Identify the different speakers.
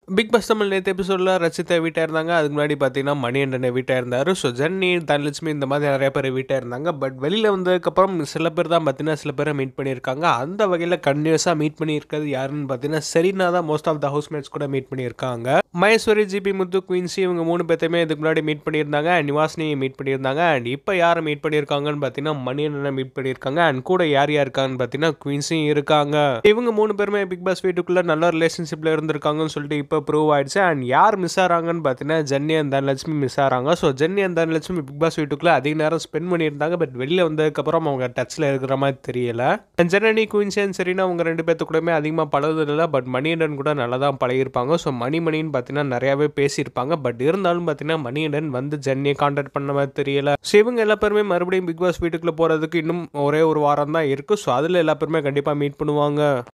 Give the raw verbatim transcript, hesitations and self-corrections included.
Speaker 1: Big pass Tamil நேற்று எபிசோடில் ரச்சிதா வீட்டாக இருந்தாங்க. அதுக்கு முன்னாடி பார்த்தீங்கன்னா மணிகண்டனை வீட்டாக இருந்தார். ஸோ ஜன்னி, தனலட்சுமி இந்த மாதிரி நிறைய பேர் வீட்டாக இருந்தாங்க. பட் வெளியில் வந்ததுக்கப்புறம் சில பேர் தான் பார்த்தீங்கன்னா சில பேரை மீட் பண்ணியிருக்காங்க. அந்த வகையில் கண்டினியூஸாக மீட் பண்ணியிருக்கிறது யாருன்னு பார்த்தீங்கன்னா செரீனா தான் மோஸ்ட் ஆஃப் த ஹவுஸ்மேட்ஸ் கூட மீட் பண்ணியிருக்காங்க. மகேஸ்வரி, ஜிபி முத்து, குயின்சி இவங்க மூணு பேர்த்தையுமே இதுக்கு முன்னாடி மீட் பண்ணியிருந்தாங்க. அண்ட் நிவாசினியை மீட் பண்ணியிருந்தாங்க. அண்ட் இப்போ யாரை மீட் பண்ணியிருக்காங்கன்னு பார்த்தீங்கன்னா மணிகண்டனை மீட் பண்ணியிருக்காங்க. அண்ட் கூட யார் யார் இருக்காங்கன்னு பார்த்தீங்கன்னா குயின்சியும் இருக்காங்க. இவங்க மூணு பேருமே பிக் பாஸ் வீட்டுக்குள்ளே நல்ல ரிலேஷன்ஷிப்பில் இருந்திருக்காங்கன்னு சொல்லிட்டு இப்போ ப்ரூவ் ஆயிடுச்சு. அண்ட் யார் மிஸ் ஆகிறாங்கன்னு பார்த்தீங்கன்னா ஜென்னி அண்ட் தனலட்சுமி மிஸ் ஆகிறாங்க. So Jenny and Dhanalakshmi Bigg Boss வீட்டுக்குள்ளே அதிக நேரம் ஸ்பெண்ட் பண்ணியிருந்தாங்க. பட் வெளியில் வந்ததுக்கப்புறம் அவங்க டச்சில் இருக்கிற மாதிரி தெரியல. And Jenny, Quincy and Serena அவங்க ரெண்டு பேர்த்து கூடமே அதிகமாக பழகுதில்லை. பட் மணிகண்டன் கூட நல்லா தான் பழகிருப்பாங்க. ஸோ மணி மணின்னு பார்த்தீங்கன்னா நிறையாவே பேசியிருப்பாங்க. பட் இருந்தாலும் பார்த்தீங்கன்னா மணிகண்டன் வந்து ஜென்னியை கான்டாக்ட் பண்ண மாதிரி தெரியல. ஸோ இவங்க எல்லா பேருமே மறுபடியும் பிக் பாஸ் வீட்டுக்குள்ளே போகிறதுக்கு இன்னும் ஒரே ஒரு வாரம் தான் இருக்குது. ஸோ அதில் எல்லா பேருமே கண்டிப்பாக மீட் பண்ணுவாங்க.